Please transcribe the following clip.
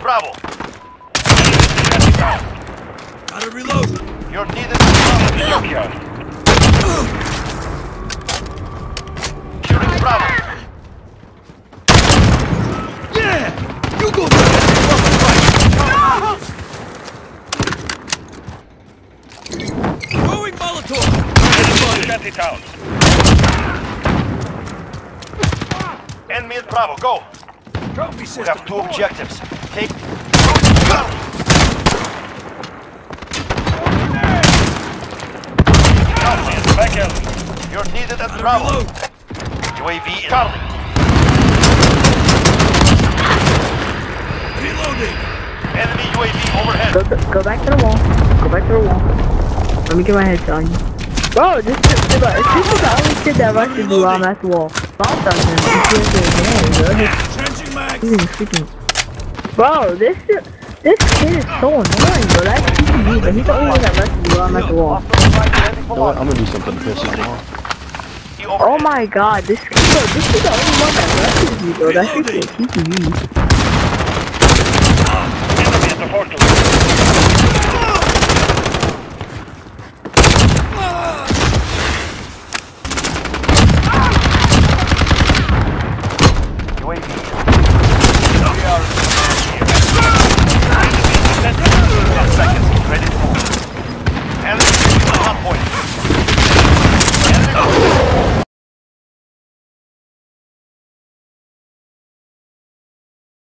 Bravo. Gotta reload. You're needed at Bravo. Securing Bravo. Yeah! You go back! Throwing Molotov! Shanty town. Enemy at Bravo, go! Trophy We system. have two objectives. Take... Back in. You're needed at Bravo. UAV in Charlie. Reloading! Enemy UAV overhead. Go back to the wall. Go back to the wall. Let me get my head on you. Bro, this is the only shit that rushes you while I'm at the wall. Bomb doesn't. Changing mag! He's freaking. Bro, this kid is so annoying, bro. That's TTV, but he's the only one that rushes you while I'm at the wall. You know what? I'm gonna do something to piss him off. Oh my god, this is the only one that rushes you, bro. That's freaking TTV. Enemy at the fortress.